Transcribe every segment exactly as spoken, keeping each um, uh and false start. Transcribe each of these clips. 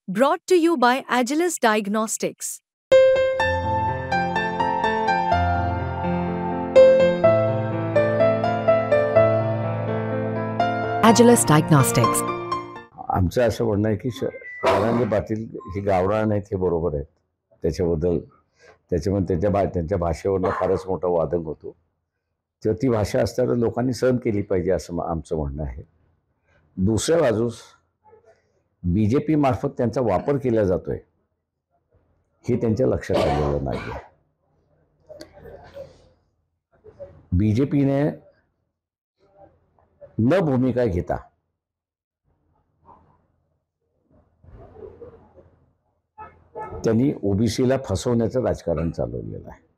Brought to you by Agilus Diagnostics. Agilus Diagnostics. आमचं असं म्हणणं आहे की जरांगे पाटील ही गावरान आहेत हे बरोबर आहे. त्याच्याबद्दल त्याच्यामुळे त्यांच्या भा त्यांच्या भाषेवरनं फारच मोठा वादंग होतो. तर ती भाषा असताना लोकांनी सहन केली पाहिजे असं आमचं म्हणणं आहे. दुसऱ्या बाजूस बी जे पी मार्फत त्यांचा वापर केला जातोय हे त्यांच्या लक्षात आलेलं नाही आहे. बी जे पीने न भूमिका घेता त्यांनी ओबीसीला फसवण्याचं राजकारण चालवलेलं आहे.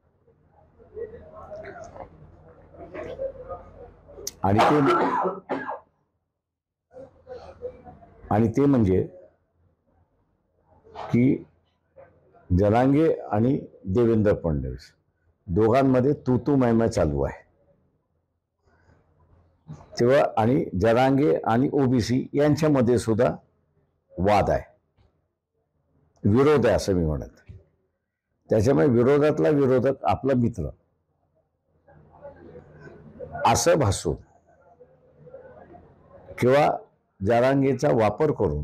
आणि ते आणि ते म्हणजे की जरांगे आणि देवेंद्र फडणवीस दोघांमध्ये तू तू मैमै चालू आहे. तेव्हा आणि जरांगे आणि ओबीसी यांच्यामध्ये सुद्धा वाद आहे, विरोध आहे असं मी म्हणत. त्याच्यामुळे विरोधातला विरोधक आपला मित्र असं भासून किंवा जरांगेचा वापर करून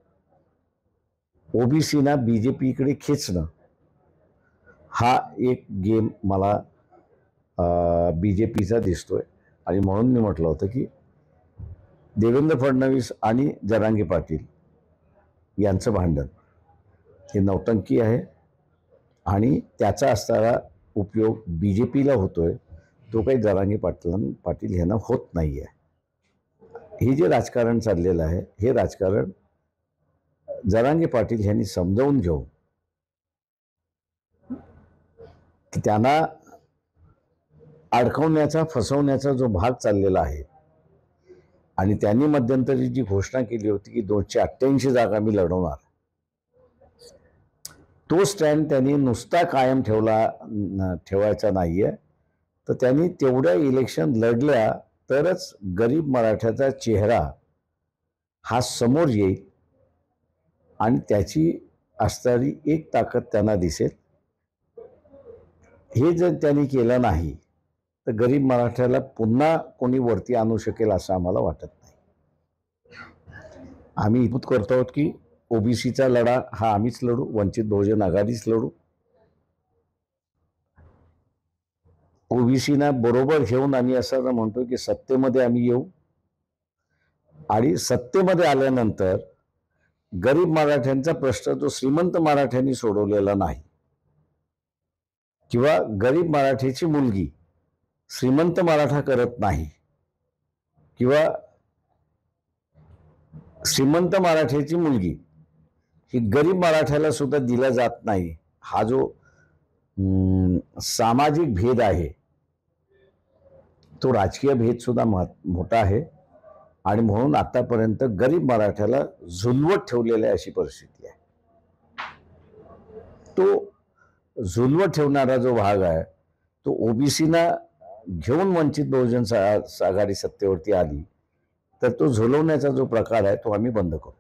ओबीसीना बीजेपीकडे खेचणं हा एक गेम मला बीजेपीचा दिसतोय. आणि म्हणून मी म्हटलं होतं की देवेंद्र फडणवीस आणि जरांगे पाटील यांचं भांडण हे नौटंकी आहे आणि त्याचा असणारा उपयोग बीजेपीला होतोय, तो काही जरांगे पाटील पाटील यांना होत नाही आहे. हे जे राजकारण चाललेलं आहे हे राजकारण जरांगे पाटील यांनी समजावून घेऊन की त्यांना अडकवण्याचा फसवण्याचा जो भाग चाललेला आहे आणि त्यांनी मध्यंतरी जी घोषणा केली होती की दोनशे अठ्ठ्याऐंशी जागा मी लढवणार, तो स्टँड त्यांनी नुसता कायम ठेवला ठेवायचा नाहीये. तर त्यांनी तेवढ्या इलेक्शन लढल्या तरच गरीब मराठ्याचा चेहरा हा समोर येईल आणि त्याची असणारी एक ताकद त्यांना दिसेल. हे जर त्यांनी केलं नाही तर गरीब मराठ्याला पुन्हा कोणी वरती आणू शकेल असं आम्हाला वाटत नाही. आम्ही इतकं करतो आहोत की ओबीसीचा लढा हा आम्हीच लढू, वंचित बहुजन आघाडीच लढू. ओबीसीना बरोबर घेऊन आम्ही असं म्हणतो की सत्तेमध्ये आम्ही येऊ आणि सत्तेमध्ये आल्यानंतर गरीब मराठ्यांचा प्रश्न जो श्रीमंत मराठ्यांनी सोडवलेला नाही किंवा गरीब मराठ्याची मुलगी श्रीमंत मराठा करत नाही किंवा श्रीमंत मराठ्याची मुलगी ही गरीब मराठ्याला सुद्धा दिला जात नाही, हा जो सामाजिक भेद आहे तो राजकीय भेद सुद्धा मोठा आहे. आणि म्हणून आतापर्यंत गरीब मराठ्याला झुलवत ठेवलेली अशी परिस्थिती आहे. तो झुलवत ठेवणारा जो भाग आहे तो ओबीसीना घेऊन वंचित बहुजन आघाडी सत्तेवरती आली तर तो झुलवण्याचा जो प्रकार आहे तो आम्ही बंद करू.